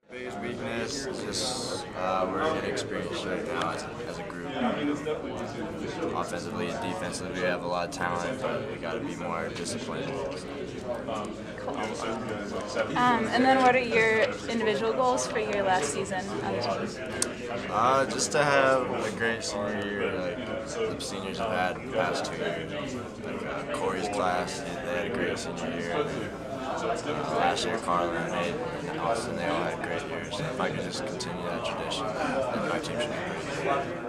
Biggest weakness is just we're inexperienced right now as a group. Offensively and defensively, we have a lot of talent, but we got to be more disciplined. Cool. And then what are your individual goals for your last season on the team? Just to have a great senior year, like the seniors have had the past 2 years. Like Corey's class, they had a great senior year. Last year, Carlin and Nate and Austin, they all had great years. So if I could just continue that tradition, then my team should be pretty good.